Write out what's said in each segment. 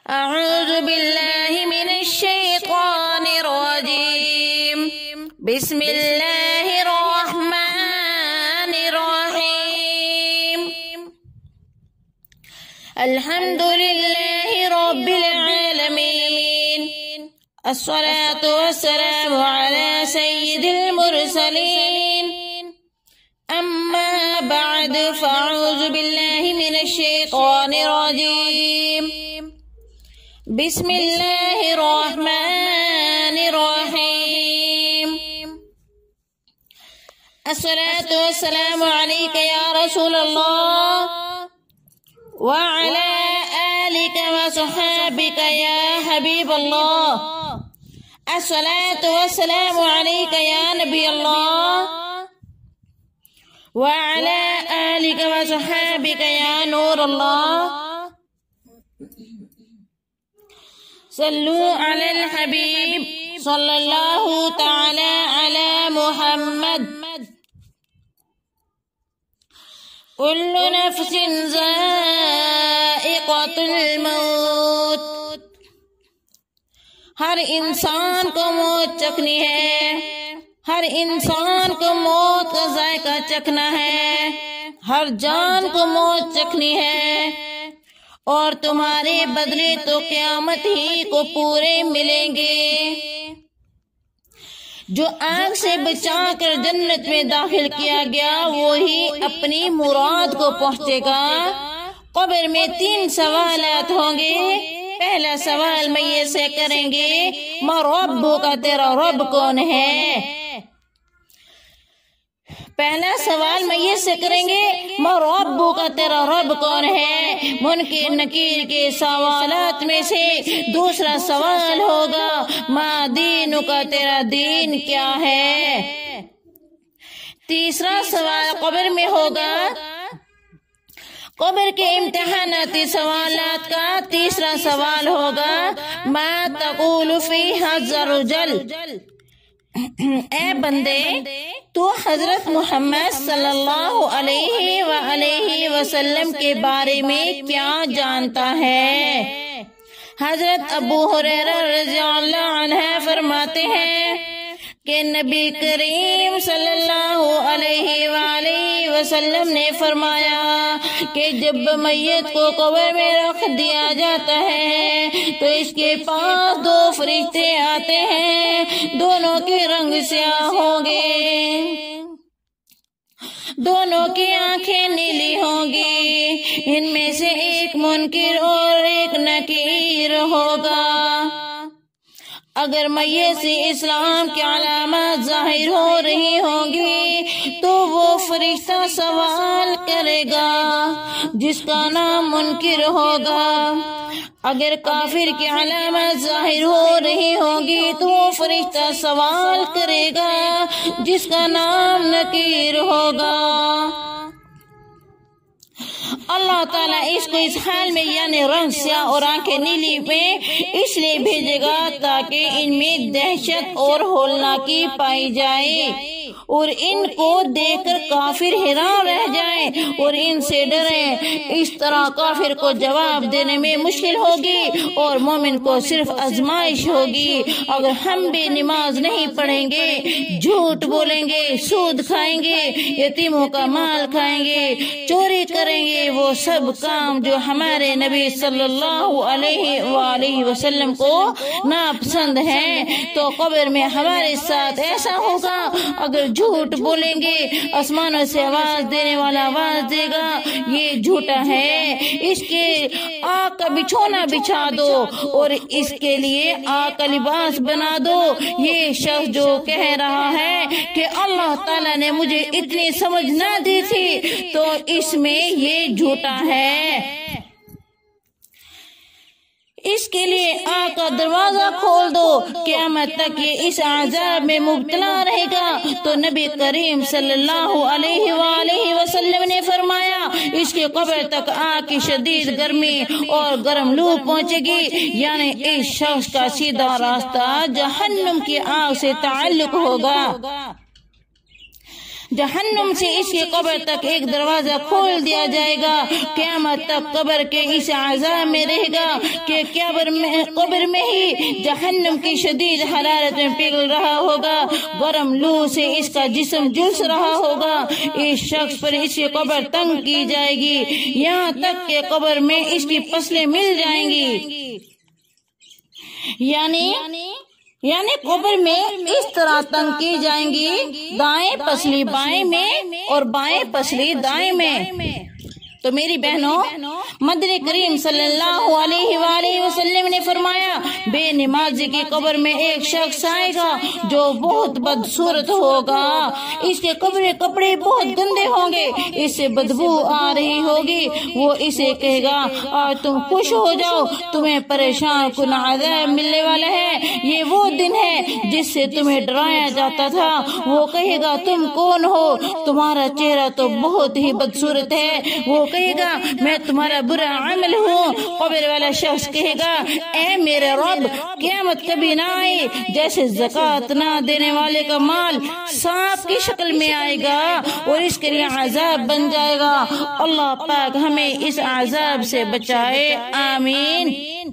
أعوذ بالله من الشيطان الرجيم. بسم الله الرحمن الرحيم. الحمد لله رب العالمين. الصلاة والسلام على سيد المرسلين. أما بعد فأعوذ بالله من الشيطان الرجيم. بسم الله الرحمن الرحيم. الصلاة والسلام عليك يا رسول الله وعلى آلك وصحابك يا حبيب الله. الصلاة والسلام عليك يا نبي الله وعلى آلك وصحابك يا نور الله. صلوا على الحبيب صلى الله تعالى على محمد. كل نفس ذائقة الموت. ہر انسان کو موت چکھنی ہے، ہر انسان کو موت کا ذائقہ چکھنا ہے، ہر جان کو موت چکھنی ہے، اور تمہارے بدلے تو قیامت ہی کو پورے ملیں گے. جو آگ سے بچا کر جنت میں داخل کیا گیا وہی اپنی مراد کو پہنچے گا. قبر میں 3 سوالات ہوں گے. پہلا سوال میت سے کریں گے ما ربک، تیرا رب کون ہے؟ پہلا سوال میت سے کریں گے ما ربک، تیرا رب کون ہے؟ منکر نکیر کے سوالات میں سے دوسرا سوال ہوگا ما دینک، تیرا دین کیا ہے؟ تیسرا سوال قبر میں ہوگا. قبر کے امتحاناتی سوالات کا تیسرا سوال ہوگا ما تقول فی ھذا الرجل. اے بندے، تو حضرت محمد صلی اللہ علیہ وآلہ وسلم کے بارے میں کیا جانتا ہے؟ حضرت ابو ہریرہ رضی اللہ عنہ فرماتے ہیں کہ نبی کریم صلی اللہ علیہ وآلہ وسلم نے فرمایا کہ جب میت کو قبر میں رکھ دیا جاتا ہے تو اس کے پاس 2 فرشتے آتے ہیں. دونوں کے رنگ سیاہ ہوں گے، دونوں کی آنکھیں نیلی ہوں گی. ان میں سے ایک منکر اور ایک نکیر ہوگا. اگر میت سے اسلام کی علامات ظاہر ہو رہی ہوں گی تو وہ فرشتہ سوال کرے گا جس کا نام منکر ہوگا. اگر کافر کی علامات ظاہر ہو رہی ہوں گی تو وہ فرشتہ سوال کرے گا جس کا نام نکیر ہوگا. اللہ تعالیٰ اس کو اس حال میں یعنی رنگ سیاہ اور آنکھیں نیلی میں اس لیے بھیجے گا تاکہ ان میں دہشت اور ہولناکی پائی جائے اور ان کو دیکھ کر کافر حیران رہ جائیں اور ان سے ڈریں. اس طرح کافر کو جواب دینے میں مشکل ہوگی اور مومن کو صرف آزمائش ہوگی. اگر ہم بھی نماز نہیں پڑھیں گے، جھوٹ بولیں گے، سود کھائیں گے، یتیموں کا مال کھائیں گے، چوری کریں گے، وہ سب کام جو ہمارے نبی صلی اللہ علیہ وآلہ وسلم کو ناپسند ہیں، تو قبر میں ہمارے ساتھ ایسا ہوگا. اگر جھوٹ بولیں گے، آسمانوں سے آواز دینے والا آواز دے گا یہ جھوٹا ہے، اس کے آگ کا بچھونا بچھا دو اور اس کے لیے آگ کا لباس بنا دو. یہ شخص جو کہہ رہا ہے کہ اللہ تعالیٰ نے مجھے اتنی سمجھ نہ دی تھی تو اس میں یہ جھوٹا ہے. اس کے لیے آگ کا دروازہ کھول دو. قیامت تک یہ اس عذاب میں مبتلا رہے گا. تو نبی کریم صلی اللہ علیہ وآلہ وسلم نے فرمایا اس کی قبر تک آگ کی شدید گرمی اور گرم لو پہنچے گی، یعنی اس شخص کا سیدھا راستہ جہنم کی آگ سے تعلق ہوگا. जहन्नुम से इसके कब्र तक एक दरवाजा खोल दिया जाएगा। क़यामत तक कब्र के इस अज़ाब में रहेगा कि कब्र में ही जहन्नुम की शदीद हरारत में पिघल रहा होगा, गरम लू से इसका जिस्म झुलस रहा होगा। इस शख्स पर इसकी कब्र तंग की जाएगी, यहाँ तक के कब्र में इसकी पसलें मिल जाएंगी। यानी कब्र में इस तरह तंग की जाएंगी, दाएं पसली बाएं में और बाएं पसली दाएं में। तो मेरी बहनों, मदनी करीम सल्लल्लाहु अलैहि वसल्लम ने फरमाया, बेनमाजी की कब्र में एक शख्स आएगा जो बहुत बदसूरत होगा। इसके कपड़े बहुत गंदे होंगे, इससे बदबू आ रही होगी। वो इसे कहेगा, और तुम खुश हो जाओ, तुम्हें परेशान कुन अज़ाब मिलने वाला है। ये वो दिन है जिससे तुम्हें डराया जाता था। वो कहेगा, तुम कौन हो? तुम्हारा चेहरा तो बहुत ही बदसूरत है। वो कहेगा, मैं तुम्हारा बुरा अमल हूँ। कब्र वाला शख्स कहेगा, ऐ मेरे रब, क़यामत कभी ना आए जैसे ज़कात ना देने वाले का माल सांप की शक्ल में आएगा और इसके लिए अज़ाब बन जाएगा। अल्लाह पाक हमें इस अज़ाब से बचाए, आमीन।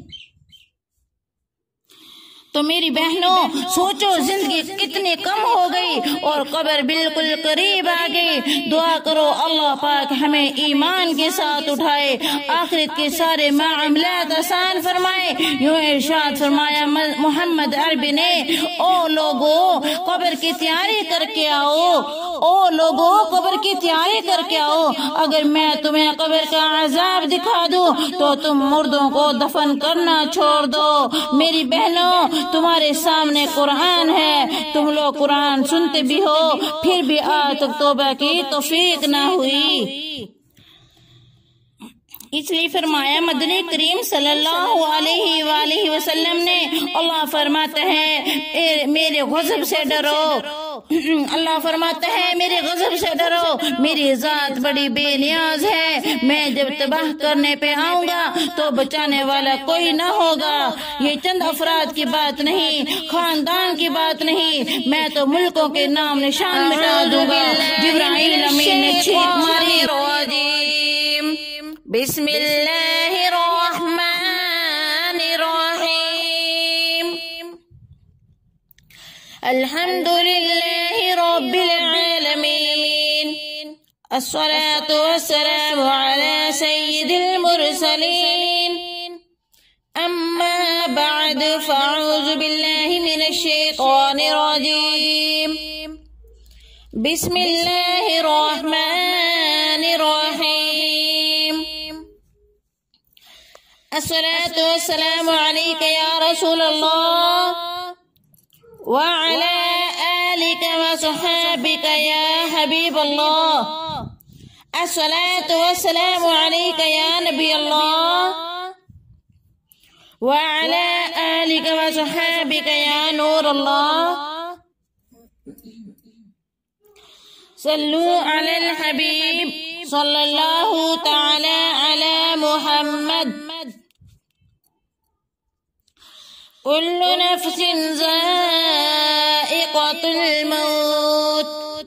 तो मेरी बहनों, सोचो जिंदगी कितनी कम हो गई और कब्र बिल्कुल करीब आ गई। दुआ करो अल्लाह पाक हमें ईमान के साथ उठाए, आखिरत के सारे मामलात आसान फरमाए। यूं इरशाद फरमाया मोहम्मद अरबी ने, ओ लोगो कब्र की तैयारी करके आओ, ओ लोगो कब्र की तैयारी करके आओ। अगर मैं तुम्हें कब्र का अज़ाब दिखा दूं तो तुम मुर्दों को दफन करना छोड़ दो। मेरी बहनों, तुम्हारे सामने कुरान है, तुम लोग कुरान सुनते भी हो, फिर भी आज तक तौबा की तौफीक ना हुई। इसलिए फरमाया मदनी करीम सल्लल्लाहु अलैहि वसल्लम ने, अल्लाह फरमाता है मेरे गज़ब से डरो। अल्लाह फरमाता है मेरे गज़ब से डरो, मेरी ज़ात बड़ी बेनियाज है। मैं जब तबाह करने पे आऊंगा तो बचाने वाला कोई न होगा। ये चंद अफराद की बात नहीं, खानदान की बात नहीं, मैं तो मुल्कों के नाम निशान मिटा दूंगा। जिब्राइल अमीन ने चीख मारी, बिस्मिल्लाहिर्रहमानिर्रहीम। अल्हम्दुलिल्लाहि रब्बिल आलमीन। अस्सलातु वस्सलामु अला सय्यिदिल मुरसलीन। अम्मा बअद फ़अऊज़ु बिल्लाहि मिनश शैतानिर रजीम। बिस्मिल्लाहिर रहमानिर रहीम। अस्सलातु वस्सलामु अलैका या रसूलल्लाह व अला आलिका व सहाबिका या हबीबल्लाह। अस्सलातु वस्सलामु अलैका या नबी अल्लाह व अला आलिका व सहाबिका या नूर अल्लाह। सल्लु अलल हबीब सल्लल्लाहु तआला अला मुहम्मद। कुल्लु नफ्सिन ज़ाइक़तुल मौत।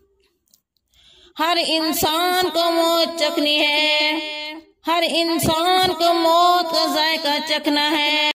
हर इंसान को मौत चखनी है, हर इंसान को मौत का जायका चखना है।